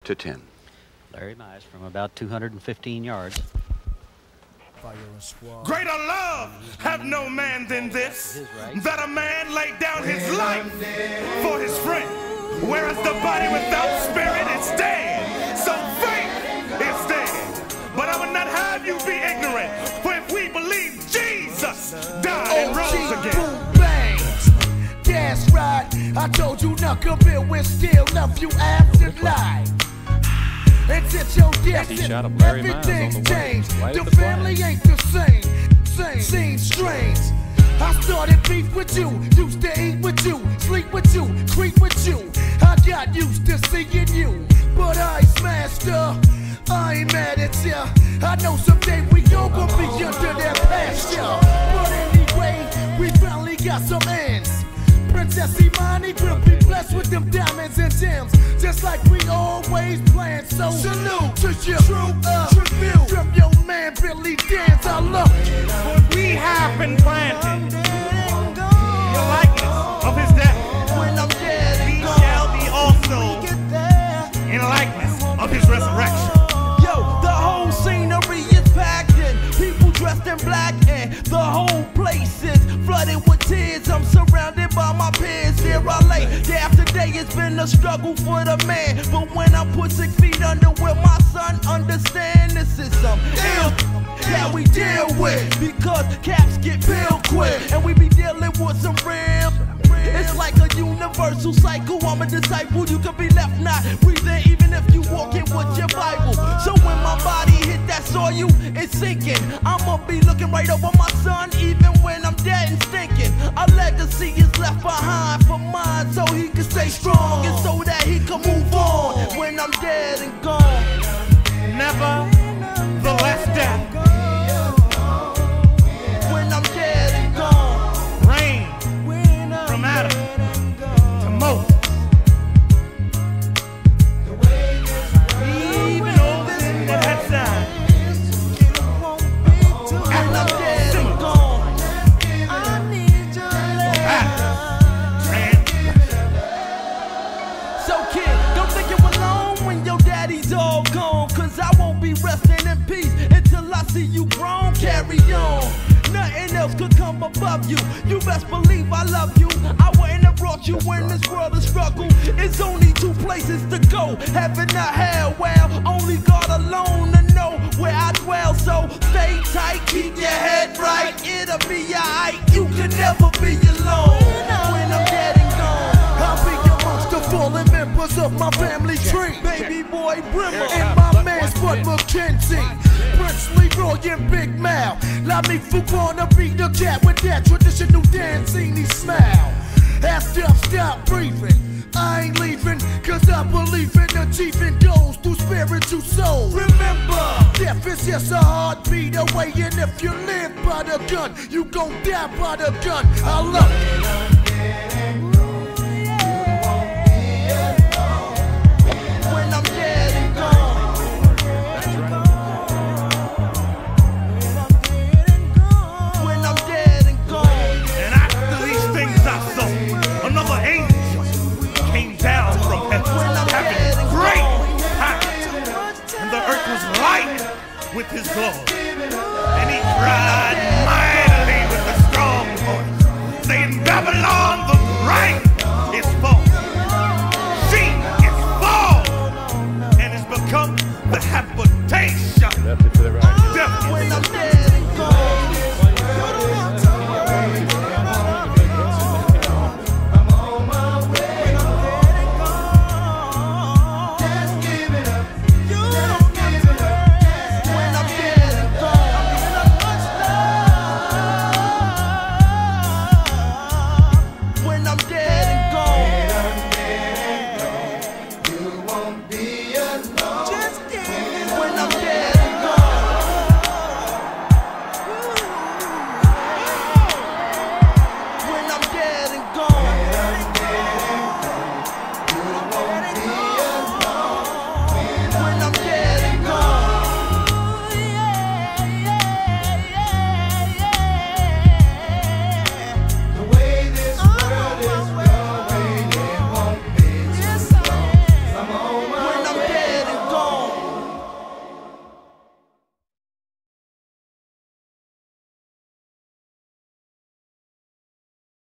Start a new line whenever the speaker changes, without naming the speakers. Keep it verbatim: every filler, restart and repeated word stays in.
to ten.
Larry Mize from about two hundred fifteen yards.
Greater love have no man than this, that a man lay down his life for his friend. Whereas the body without spirit is dead, so faith is dead. But I would not have you be ignorant, for if we believe Jesus died and rose again.
Bangs, that's right. I told you Knuckleville will still love you after life. It's your destiny, everything's changed. The family ain't the same, same, seems strange. I started beef with you, used to eat with you, sleep with you, creep with you. I got used to seeing you, but I smashed her. I ain't mad at ya. I know someday we all gonna be under that pasture. But anyway, we finally got some ends. Princess Imani will be blessed with them diamonds and gems, just like we always planned. So salute to you, true uh, tribute from your man Billy Dance. I love it.
For we have been planted the likeness of his death.
When I'm dead,
we shall be also in likeness of his resurrection.
Yo, the whole scenery is packed in people dressed in black, and the whole place is flooded with tears. I'm surrounded by my peers. Here I lay, day after day. It's been a struggle for the man, but when I put six feet under where my son understand, this is some ill that we deal with, because caps get peeled quick, and we be dealing with some real. It's like a universal cycle. I'm a disciple. You can be left not breathing, even if you walk in with your Bible. So when my body hit that soil, it's sinking. I'ma be looking right over my son, even when I'm dead and stinking. A legacy is left behind for mine, so he can stay strong and so that he can move on when I'm dead and gone.
Never the last death.
When I'm dead and gone.
Reign from Adam to Moses. Even Moses that had signed.
And I'm dead and gone. I need your love. So kid, don't think you're alone when your daddy's all gone, cause I won't be resting in peace until I see you grown. Carry on. Nothing else could come above you. You best believe I love you. I wouldn't have brought you in this world of struggle. It's only two places to go, heaven or hell. Well, only God alone to know where I dwell. So stay tight, keep your head right. It'll be alright. You can never be alone when I'm dead and gone.
I'll be amongst the fallen members of my family tree.
Baby boy Brimmer
and my man Spud McKenzie, Prince Leroy and Big Mal. La me wanna be the cat with that traditional dancing smile. After I stop breathing, I ain't leaving, cause I believe in achieving goals through spiritual soul. Remember, death is just a heartbeat away, and if you live by the gun, you gon' die by the gun. I love it.
When I'm dead and gone. When I'm dead and gone.
And after these things I saw, another angel came down from heaven, having great power, and the earth was light with his glory. And he cried mightily with a strong voice, saying, Babylon the Great is fallen. She is fallen and has become the habit